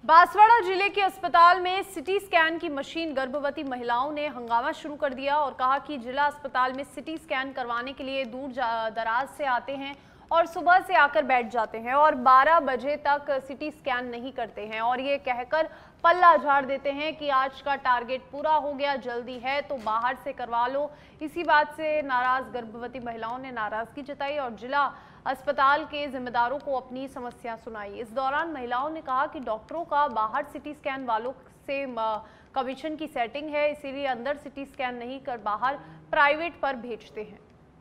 बांसवाड़ा जिले के अस्पताल में सिटी स्कैन की मशीन गर्भवती महिलाओं ने हंगामा शुरू कर दिया और कहा कि जिला अस्पताल में सिटी स्कैन करवाने के लिए दूर दराज से आते हैं और सुबह से आकर बैठ जाते हैं और 12 बजे तक सिटी स्कैन नहीं करते हैं और ये कहकर पल्ला झाड़ देते हैं कि आज का टारगेट पूरा हो गया, जल्दी है तो बाहर से करवा लो। इसी बात से नाराज गर्भवती महिलाओं ने नाराजगी जताई और जिला अस्पताल के जिम्मेदारों को अपनी समस्या सुनाई। इस दौरान महिलाओं ने कहा कि डॉक्टरों का बाहर सिटी स्कैन वालों से कमीशन की सेटिंग है, इसीलिए अंदर सिटी स्कैन नहीं कर बाहर प्राइवेट पर भेजते हैं।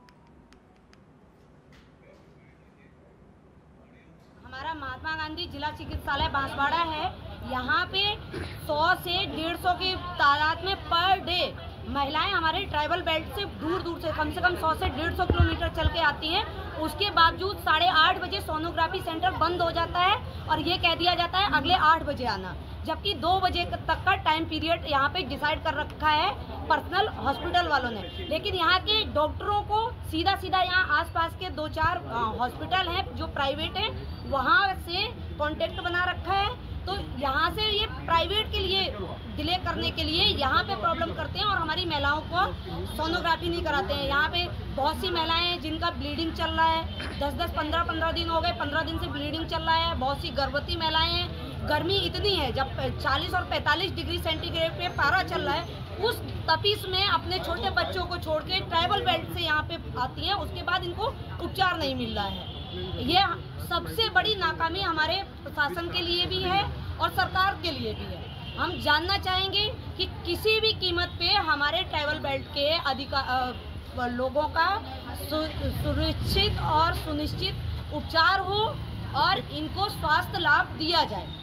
हमारा महात्मा गांधी जिला चिकित्सालय बांसवाड़ा है। यहाँ पे 100 से 150 की तादाद में पर डे महिलाएं हमारे ट्राइबल बेल्ट से दूर से कम 100 से 150 किलोमीटर चल के आती हैं। उसके बावजूद 8:30 बजे सोनोग्राफी सेंटर बंद हो जाता है और ये कह दिया जाता है अगले 8 बजे आना, जबकि 2 बजे तक का टाइम पीरियड यहाँ पे डिसाइड कर रखा है पर्सनल हॉस्पिटल वालों ने। लेकिन यहाँ के डॉक्टरों को सीधा यहाँ आसपास के 2-4 हॉस्पिटल हैं जो प्राइवेट हैं, वहाँ से कॉन्टेक्ट बना रखा है। तो यहाँ से ये प्राइवेट के लिए डिले करने के लिए यहाँ पे प्रॉब्लम करते हैं और हमारी महिलाओं को सोनोग्राफी नहीं कराते हैं। यहाँ पे बहुत सी महिलाएं हैं जिनका ब्लीडिंग चल रहा है, 10-10, 15-15 दिन हो गए, 15 दिन से ब्लीडिंग चल रहा है। बहुत सी गर्भवती महिलाएं हैं। गर्मी इतनी है, जब 40 और 45 डिग्री सेंटीग्रेड पे पारा चल रहा है, उस तपिश में अपने छोटे बच्चों को छोड़ के ट्राइबल बेल्ट से यहाँ पे आती हैं। उसके बाद इनको उपचार नहीं मिल रहा है। ये सबसे बड़ी नाकामी हमारे प्रशासन के लिए भी है और सरकार के लिए भी है। हम जानना चाहेंगे कि किसी भी कीमत पे हमारे ट्राइबल बेल्ट के लोगों का सुरक्षित और सुनिश्चित उपचार हो और इनको स्वास्थ्य लाभ दिया जाए।